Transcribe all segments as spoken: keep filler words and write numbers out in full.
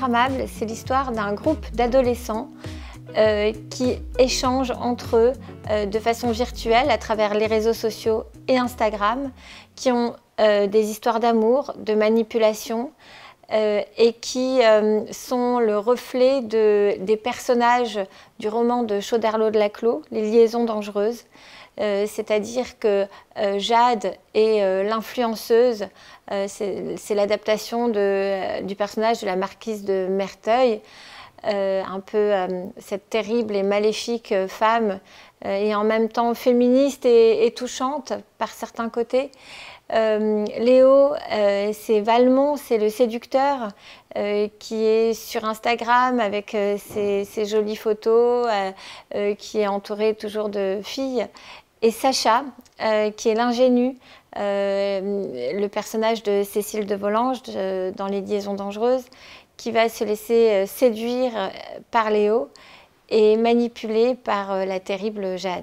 Instagrammable, c'est l'histoire d'un groupe d'adolescents euh, qui échangent entre eux euh, de façon virtuelle à travers les réseaux sociaux et Instagram, qui ont euh, des histoires d'amour, de manipulation euh, et qui euh, sont le reflet de, des personnages du roman de Choderlos de Laclos, Les liaisons dangereuses. Euh, c'est-à-dire que euh, Jade est euh, l'influenceuse, euh, c'est l'adaptation euh, du personnage de la marquise de Merteuil, euh, un peu euh, cette terrible et maléfique euh, femme, euh, et en même temps féministe et, et touchante par certains côtés. Euh, Léo, euh, c'est Valmont, c'est le séducteur euh, qui est sur Instagram avec euh, ses, ses jolies photos, euh, euh, qui est entouré toujours de filles. Et Sacha, euh, qui est l'ingénue, euh, le personnage de Cécile de Volanges de, dans Les liaisons dangereuses, qui va se laisser séduire par Léo et manipuler par la terrible Jade.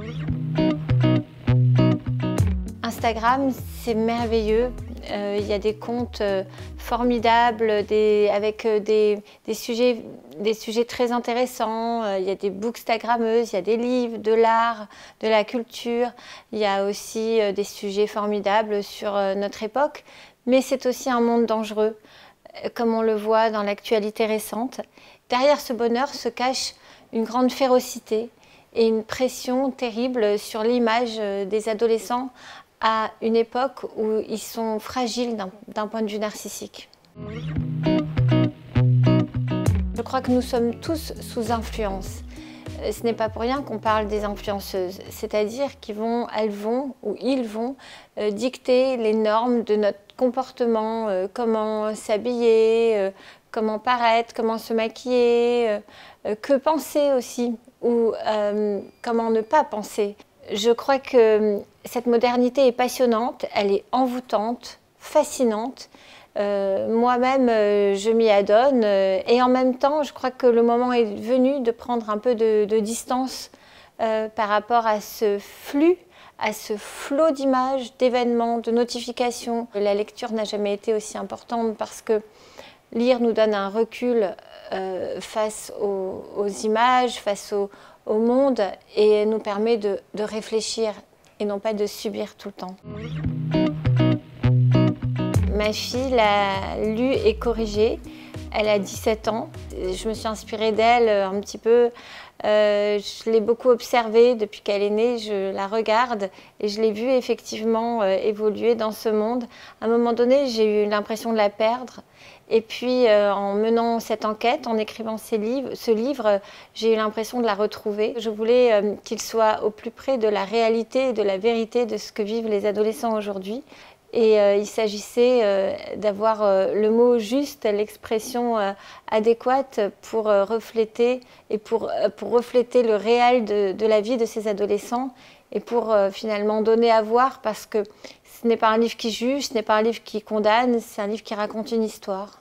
Instagram, c'est merveilleux. Euh, il y a des comptes euh, formidables, des, avec euh, des, des, sujets, des sujets très intéressants. Euh, il y a des bookstagrammeuses, il y a des livres, de l'art, de la culture. Il y a aussi euh, des sujets formidables sur euh, notre époque. Mais c'est aussi un monde dangereux, euh, comme on le voit dans l'actualité récente. Derrière ce bonheur se cache une grande férocité et une pression terrible sur l'image euh, des adolescents à une époque où ils sont fragiles d'un point de vue narcissique. Je crois que nous sommes tous sous influence. Ce n'est pas pour rien qu'on parle des influenceuses, c'est-à-dire qu'ils vont, elles vont ou ils vont euh, dicter les normes de notre comportement, euh, comment s'habiller, euh, comment paraître, comment se maquiller, euh, que penser aussi, ou euh, comment ne pas penser. Je crois que cette modernité est passionnante, elle est envoûtante, fascinante. Euh, Moi-même, euh, je m'y adonne euh, et en même temps, je crois que le moment est venu de prendre un peu de, de distance euh, par rapport à ce flux, à ce flot d'images, d'événements, de notifications. La lecture n'a jamais été aussi importante parce que lire nous donne un recul euh, face aux, aux images, face au, au monde et nous permet de, de réfléchir et non pas de subir tout le temps. Ma fille l'a lu et corrigé. Elle a dix-sept ans. Je me suis inspirée d'elle un petit peu. Euh, je l'ai beaucoup observée depuis qu'elle est née. Je la regarde et je l'ai vue effectivement euh, évoluer dans ce monde. À un moment donné, j'ai eu l'impression de la perdre. Et puis, euh, en menant cette enquête, en écrivant ces livres, ce livre, j'ai eu l'impression de la retrouver. Je voulais euh, qu'il soit au plus près de la réalité et de la vérité de ce que vivent les adolescents aujourd'hui. Et euh, il s'agissait euh, d'avoir euh, le mot juste, l'expression euh, adéquate pour euh, refléter et pour, euh, pour refléter le réel de, de la vie de ces adolescents et pour euh, finalement donner à voir, parce que ce n'est pas un livre qui juge, ce n'est pas un livre qui condamne, c'est un livre qui raconte une histoire.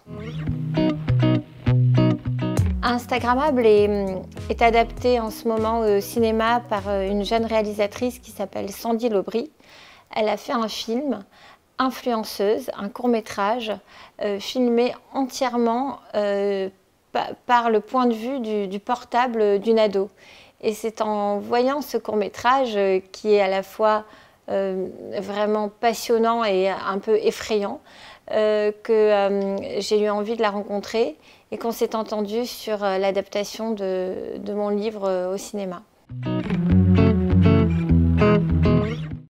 Instagrammable est, est adapté en ce moment au cinéma par une jeune réalisatrice qui s'appelle Sandy Lobry. Elle a fait un film, Influenceuse, un court-métrage euh, filmé entièrement euh, pa par le point de vue du, du portable d'une ado. Et c'est en voyant ce court-métrage euh, qui est à la fois euh, vraiment passionnant et un peu effrayant euh, que euh, j'ai eu envie de la rencontrer et qu'on s'est entendu sur euh, l'adaptation de, de mon livre euh, au cinéma.